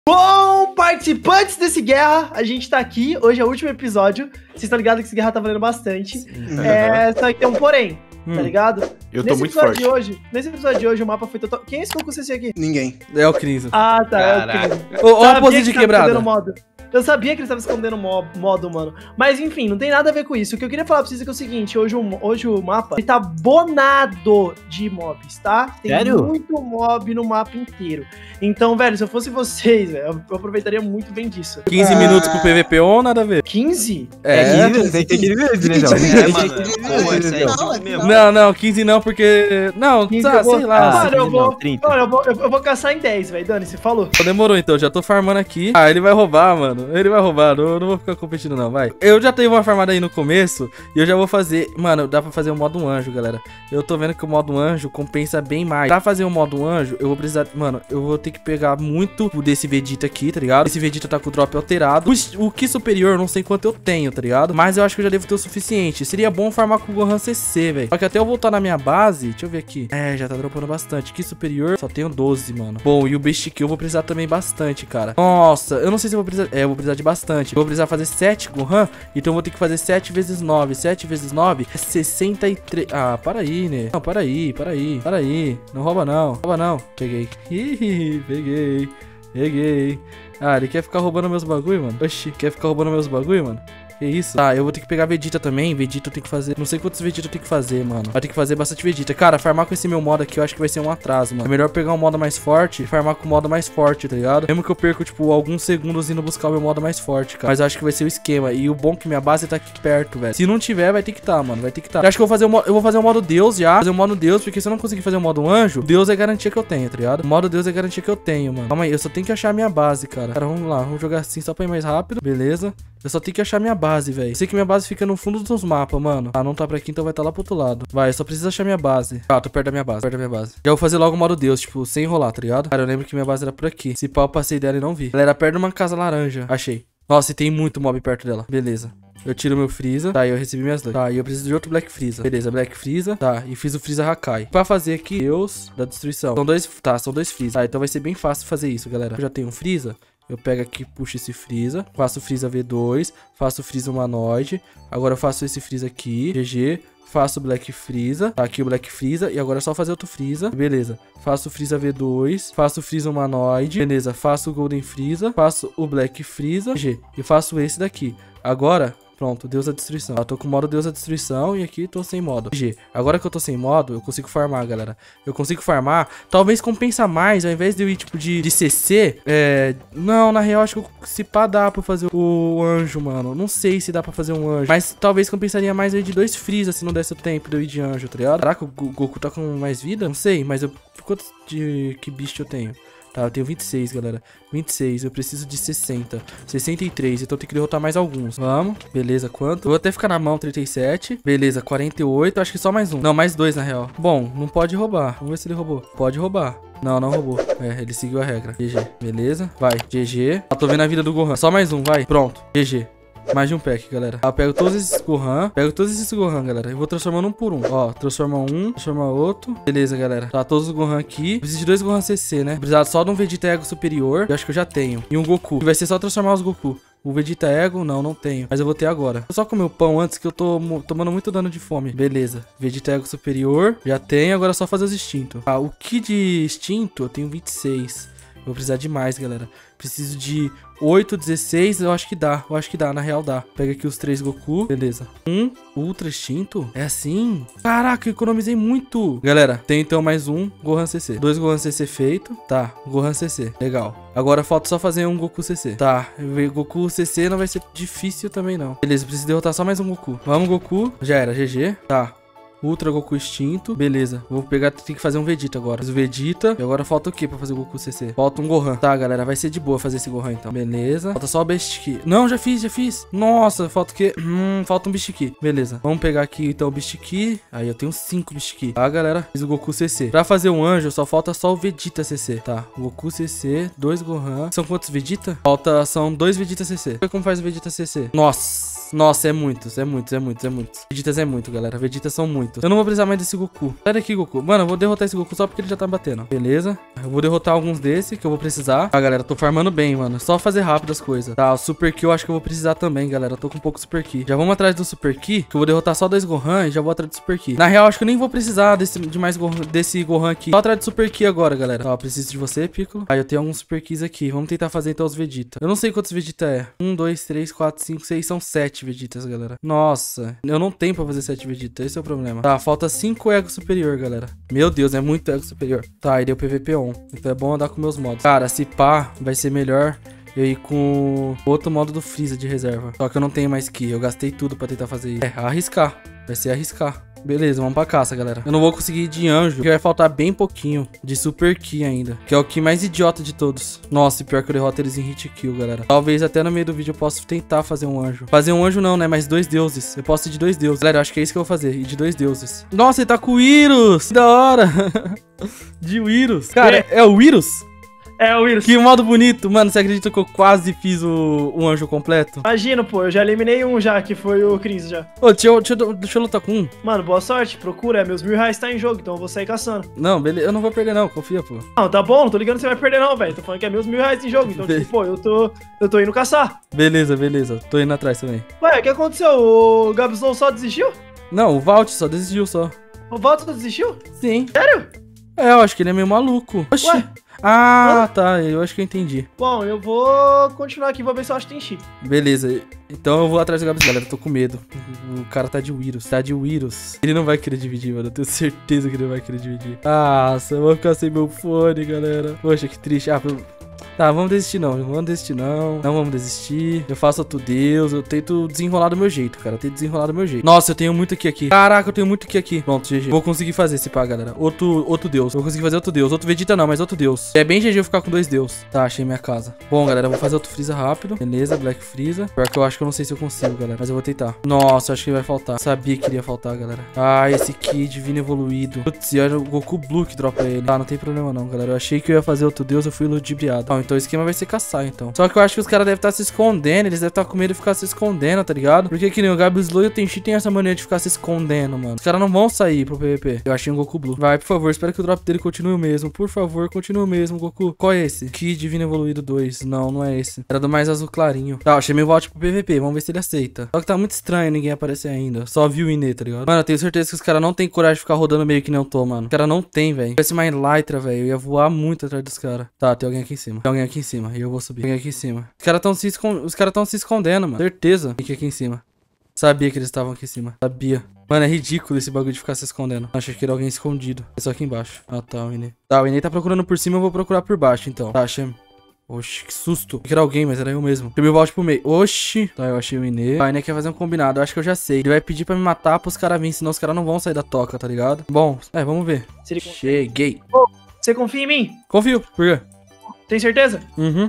Bom, participantes desse Guerra, a gente tá aqui, hoje é o último episódio. Vocês estão ligados que esse Guerra tá valendo bastante. Só que tem um porém, tá ligado? Eu tô muito forte. Nesse episódio de hoje, o mapa foi total... Quem é esse com o CC aqui? Ninguém. É o Cris. Ah, tá, Caraca. é o Cris. Ó a pose de quebrada. Eu sabia que ele estava escondendo modo, mano. Mas enfim, não tem nada a ver com isso. O que eu queria falar pra vocês é que é o seguinte, hoje o mapa, ele tá bonado de mobs, tá? Tem Sério? muito mob no mapa inteiro. Então, velho, se eu fosse vocês, velho, eu aproveitaria muito bem disso. 15 minutos pro PVP ou nada a ver? 15? Tem que ir Não, 15 não, porque... Não, 15 tá, sei lá. Mano, eu vou, 30. mano, eu vou caçar em 10, velho. Dani, você falou. Demorou então, já tô farmando aqui. Ah, ele vai roubar, mano. Ele vai roubar, eu não vou ficar competindo não, vai. Eu já tenho uma farmada aí no começo e eu já vou fazer... Mano, dá pra fazer o modo anjo, galera. Eu tô vendo que o modo anjo compensa bem mais. Pra fazer o modo anjo, eu vou precisar... Mano, eu vou ter que pegar muito desse Vegeta aqui, tá ligado? Esse Vegeta tá com o drop alterado. O Ki superior, não sei quanto eu tenho, tá ligado? Mas eu acho que eu já devo ter o suficiente. Seria bom farmar com o Gohan CC, velho. Só que até eu voltar na minha base... Deixa eu ver aqui. É, já tá dropando bastante. Ki superior, só tenho 12, mano. Bom, e o Beast Kill eu vou precisar também bastante, cara. Nossa, eu não sei se eu vou precisar... É, eu vou precisar de bastante. Eu vou precisar fazer 7 Gohan, então eu vou ter que fazer 7 vezes 9. 7 vezes 9 é 63. Ah, para aí, né? Não, para aí. Não rouba não. Rouba não. Peguei. Ih, peguei. Ah, ele quer ficar roubando meus bagulho, mano. Oxi, quer ficar roubando meus bagulho, mano? Que isso? Tá, eu vou ter que pegar Vegeta também. Vegeta eu tenho que fazer... Não sei quantos Vegeta eu tenho que fazer, mano. Vai ter que fazer bastante Vegeta. Cara, farmar com esse meu modo aqui eu acho que vai ser um atraso, mano. É melhor pegar um modo mais forte e farmar com o modo mais forte, tá ligado? Mesmo que eu perco, tipo, alguns segundos indo buscar o meu modo mais forte, cara. Mas eu acho que vai ser o esquema. E o bom é que minha base tá aqui perto, velho. Se não tiver, vai ter que tá, mano. Vai ter que tá. Eu acho que eu vou fazer o modo Deus já. Fazer o modo Deus, porque se eu não conseguir fazer o modo anjo, Deus é garantia que eu tenho, tá ligado? O modo Deus é garantia que eu tenho, mano. Calma aí, eu só tenho que achar a minha base, cara. Cara, vamos lá. Vamos jogar assim só pra ir mais rápido. Beleza. Eu só tenho que achar minha base, velho. Sei que minha base fica no fundo dos mapas, mano. Ah, não tá pra aqui, então vai estar lá pro outro lado. Vai, eu só preciso achar minha base. Ah, tô perto da minha base, Já vou fazer logo o modo Deus, tipo, sem enrolar, tá ligado? Cara, eu lembro que minha base era por aqui. Se pau, eu passei dela e não vi. Ela era perto de uma casa laranja. Achei. Nossa, e tem muito mob perto dela. Beleza. Eu tiro meu Freeza. Tá, eu recebi minhas duas. Tá, e eu preciso de outro Black Freeza. Beleza, Black Freeza. Tá, e fiz o Freeza Hakai. Pra fazer aqui, Deus da destruição. São dois, tá, são dois Freeza. Tá, então vai ser bem fácil fazer isso, galera. Eu já tenho um Freeza. Eu pego aqui, puxo esse Freeza, faço o Freeza V2, faço o Freeza humanoide. Agora eu faço esse Freeza aqui, GG. Faço o Black Freeza, tá aqui o Black Freeza. E agora é só fazer outro Freeza, beleza. Faço o Freeza V2, faço o Freeza humanoide, beleza. Faço o Golden Freeza, faço o Black Freeza, GG. E faço esse daqui. Agora... Pronto, Deus da Destruição. Eu tô com o modo Deus da Destruição e aqui tô sem modo. G. Agora que eu tô sem modo, eu consigo farmar, galera. Eu consigo farmar. Talvez compensa mais, ao invés de eu ir, tipo, de CC. Não, na real, acho que se pá dá pra fazer o anjo, mano. Não sei se dá pra fazer um anjo. Mas talvez compensaria mais eu ir de 2 Freeza se não desse o tempo de eu ir de anjo, tá ligado? Caraca, o Goku tá com mais vida? Não sei, mas eu... Quanto de... Que bicho eu tenho? Tá, eu tenho 26, galera. 26, eu preciso de 60. 63, então eu tenho que derrotar mais alguns. Vamos, beleza, quanto? Eu vou até ficar na mão, 37. Beleza, 48, acho que só mais um. Não, mais dois, na real. Bom, não pode roubar. Vamos ver se ele roubou. Pode roubar. Não, não roubou. É, ele seguiu a regra. GG, beleza. Vai, GG. Tô vendo a vida do Gohan. Só mais um, vai. Pronto, GG. Mais de um pack, galera. Eu pego todos esses Gohan. Galera. Eu vou transformando um por um. Ó, transforma um, transforma outro. Beleza, galera. Tá, todos os Gohan aqui. Preciso de 2 Gohan CC, né? Precisar só de um Vegeta Ego superior. Eu acho que eu já tenho. E um Goku. E vai ser só transformar os Goku. O Vegeta Ego, não tenho. Mas eu vou ter agora. Vou só comer o pão antes que eu tô tomando muito dano de fome. Beleza. Vegeta Ego superior. Já tenho. Agora é só fazer os instintos. Ah, o Ki de instinto eu tenho 26. Eu vou precisar de mais, galera. Preciso de 8, 16, eu acho que dá. Na real dá. Pega aqui os 3 Goku. Beleza. Ultra Instinto? É assim? Caraca, eu economizei muito. Galera, tem então mais um Gohan CC. 2 Gohan CC feito. Tá, Gohan CC. Legal. Agora falta só fazer um Goku CC. Tá, Goku CC não vai ser difícil também não. Beleza, preciso derrotar só mais um Goku. Vamos, Goku. Já era, GG. Tá. Ultra Goku Extinto. Beleza. Vou pegar, tem que fazer um Vegeta agora. Fiz o Vegeta. E agora falta o que pra fazer o Goku CC? Falta um Gohan. Tá, galera. Vai ser de boa fazer esse Gohan, então. Beleza. Falta só o Beast Ki. Não, já fiz. Nossa, falta o quê? Falta um Beast Ki. Beleza. Vamos pegar aqui, então, o Beast Ki. Aí, eu tenho 5 Beast Ki. Tá, galera? Fiz o Goku CC. Pra fazer um anjo, só falta só o Vegeta CC. Tá. Goku CC. 2 Gohan. São quantos Vegeta? São 2 Vegeta CC. Como faz o Vegeta CC? Nossa, é muitos. Vegetas é muito, galera. Vegetas são muitos. Eu não vou precisar mais desse Goku. Sai daqui, Goku. Mano, eu vou derrotar esse Goku só porque ele já tá batendo. Beleza. Eu vou derrotar alguns desse que eu vou precisar. Tá, galera, tô farmando bem, mano. Só fazer rápido as coisas. Tá, o Super Ki eu acho que eu vou precisar também, galera. Eu tô com um pouco de Super Ki. Já vamos atrás do Super Ki, que eu vou derrotar só 2 Gohan e já vou atrás do Super Ki. Na real, acho que eu nem vou precisar de mais desse Gohan aqui. Só atrás do Super Ki agora, galera. Tá, eu preciso de você, Piccolo. Aí eu tenho alguns Super Kis aqui. Vamos tentar fazer então os Vegeta. Eu não sei quantos Vegeta é. 1, 2, 3, 4, 5, 6. São 7 Vegetas, galera. Nossa, eu não tenho pra fazer 7 Vegeta. Esse é o problema. Tá, falta 5 Ego Superior, galera. Meu Deus, é muito Ego Superior. Tá, e deu PVP on. Então é bom andar com meus modos. Cara, se pá, vai ser melhor eu ir com outro modo do Freeza de reserva. Só que eu não tenho mais Ki. Eu gastei tudo pra tentar fazer isso. É, arriscar. Vai ser arriscar. Beleza, vamos pra caça, galera. Eu não vou conseguir ir de anjo, porque vai faltar bem pouquinho de Super Ki ainda, que é o Ki mais idiota de todos. Nossa, e pior que eu derroto eles em hit kill, galera. Talvez até no meio do vídeo eu possa tentar fazer um anjo. Fazer um anjo não, né? Mas 2 deuses. Eu posso ir de 2 deuses. Galera, eu acho que é isso que eu vou fazer. Ir de 2 deuses. Nossa, ele tá com o Wirus. Que da hora. De Wirus. Cara, é o Wirus? É, o Wirus. Que modo bonito. Mano, você acredita que eu quase fiz o anjo completo? Imagino, pô. Eu já eliminei um já, que foi o Chris já. Ô, deixa eu lutar com um. Mano, boa sorte. Procura. Meus R$1000 tá em jogo, então eu vou sair caçando. Não, beleza. Eu não vou perder não. Confia, pô. Não, tá bom. Não tô ligando que você vai perder não, velho. Tô falando que é meus R$1000 em jogo. Então, tipo, pô, eu tô indo caçar. Beleza, beleza. Tô indo atrás também. Ué, o que aconteceu? O Gabslow só desistiu? Não, o Valt só desistiu só. O Valto só desistiu? Sim. Sério? É, eu acho que ele é meio maluco. Oxi. Ué? Ah, tá. Eu acho que eu entendi. Bom, eu vou continuar aqui, vou ver se eu acho que tem chip. Beleza. Então eu vou atrás do Gabs, galera. Eu tô com medo. O cara tá de Wirus. Tá de Wirus. Ele não vai querer dividir, mano. Eu tenho certeza que ele não vai querer dividir. Nossa, eu vou ficar sem meu fone, galera. Poxa, que triste. Ah, tá, vamos desistir não. Não vamos desistir não. Não vamos desistir. Eu faço outro deus. Eu tento desenrolar do meu jeito, cara. Eu tento desenrolar do meu jeito. Nossa, eu tenho muito aqui. Caraca, eu tenho muito aqui. Pronto, GG. Vou conseguir fazer esse pá, galera. Outro deus. Vou conseguir fazer outro deus. Outro Vegeta não, mas outro deus. É bem GG eu ficar com 2 deus. Tá, achei minha casa. Bom, galera, eu vou fazer outro Freeza rápido. Beleza, Black Freeza. Pior que eu acho que eu não sei se eu consigo, galera. Mas eu vou tentar. Nossa, eu acho que vai faltar. Sabia que iria faltar, galera. Ah, esse Ki divino evoluído. Putz, e olha o Goku Blue que dropa ele. Tá, não tem problema não, galera. Eu achei que eu ia fazer outro deus, eu fui ludibriado. Bom, então o esquema vai ser caçar, então. Só que eu acho que os caras devem estar se escondendo. Eles devem estar com medo de ficar se escondendo, tá ligado? Porque que nem o Gabslow e o Tenchi tem essa mania de ficar se escondendo, mano. Os caras não vão sair pro PVP. Eu achei um Goku Blue. Vai, por favor, espero que o drop dele continue o mesmo. Por favor, continue o mesmo, Goku. Qual é esse? Ki Divino Evoluído 2. Não, não é esse. Era do mais azul clarinho. Tá, eu chamei o Valt pro PVP. Vamos ver se ele aceita. Só que tá muito estranho ninguém aparecer ainda. Só viu o Ine, tá ligado? Mano, eu tenho certeza que os caras não tem coragem de ficar rodando meio que nem eu tô, mano. Os caras não tem, velho. Se tivesse mais Elytra, velho, eu ia voar muito atrás dos caras. Tá, tem alguém aqui em cima. Tem alguém aqui em cima. E eu vou subir. Tem alguém aqui em cima. Os caras tão se escondendo, mano. Certeza. Tem aqui em cima. Sabia que eles estavam aqui em cima. Sabia. Mano, é ridículo esse bagulho de ficar se escondendo. Achei que era alguém escondido. É só aqui embaixo. Ah, tá, o Ine. Tá, o Ine tá procurando por cima, eu vou procurar por baixo, então. Tá, achei. Oxi, que susto. Eu que era alguém, mas era eu mesmo. Chamei o Valt pro meio. Oxi. Tá, eu achei o Ine. Tá, o Ine quer fazer um combinado. Eu acho que eu já sei. Ele vai pedir pra me matar pros caras virem, senão os caras não vão sair da toca, tá ligado? Bom, vamos ver. Cheguei. Ô, você confia em mim? Confio. Por quê? Tem certeza? Uhum.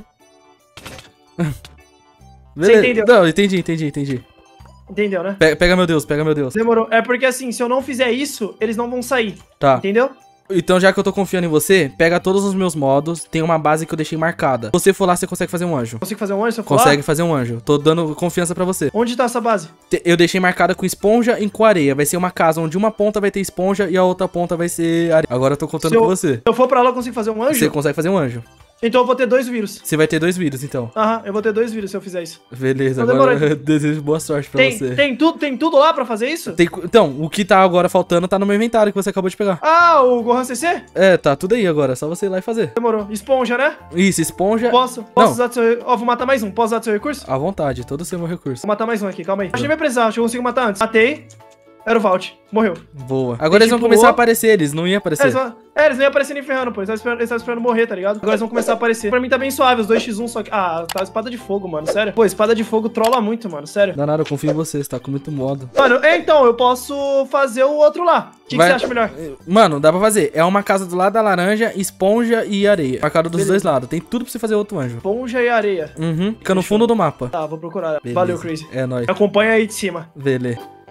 Você entendeu? Não, entendi. Entendeu, né? Pega meu Deus, pega meu Deus. Demorou. É porque assim, se eu não fizer isso, eles não vão sair. Tá. Entendeu? Então, já que eu tô confiando em você, pega todos os meus modos. Tem uma base que eu deixei marcada. Se você for lá, você consegue fazer um anjo. Consigo fazer um anjo se eu for Consegue lá? fazer um anjo. Tô dando confiança pra você. Onde tá essa base? Eu deixei marcada com esponja e com areia. Vai ser uma casa onde uma ponta vai ter esponja e a outra ponta vai ser areia. Agora eu tô contando com você. Se eu for pra lá, eu consigo fazer um anjo? Você consegue fazer um anjo. Então eu vou ter 2 vírus. Você vai ter 2 vírus, então. Aham, eu vou ter 2 vírus se eu fizer isso. Beleza, Então agora demorou. eu desejo boa sorte pra você. Tem tudo lá pra fazer isso? Então, o que tá agora faltando tá no meu inventário que você acabou de pegar. Ah, o Gohan CC? É, tá tudo aí agora. É só você ir lá e fazer. Demorou. Esponja, né? Isso, esponja. Posso Não. usar do seu... Ó, vou matar mais um. Posso usar do seu recurso? À vontade, todo o seu recurso. Vou matar mais um aqui, calma aí. Acho que nem vai precisar, acho que eu consigo matar antes. Matei. Era o Valt. Morreu. Boa. Agora eles vão começar a aparecer, eles não iam aparecer. Eles não iam aparecer nem ferrando, pô. Eles estavam esperando morrer, tá ligado? Agora eles vão começar a aparecer. Pra mim tá bem suave, os 2x1, só que... Ah, tá espada de fogo, mano, sério. Pô, espada de fogo trola muito, mano, sério. Danado, eu confio em você, você tá com muito modo. Mano, então, eu posso fazer o outro lá. O que você acha melhor? Mano, dá pra fazer. É uma casa do lado da laranja, esponja e areia. Marcado dos dois lados. Tem tudo pra você fazer outro anjo. Esponja e areia. Uhum. Fica no fundo do mapa. Tá, vou procurar. Beleza. Valeu, Crazy. É nóis. Acompanha aí de cima. Beleza.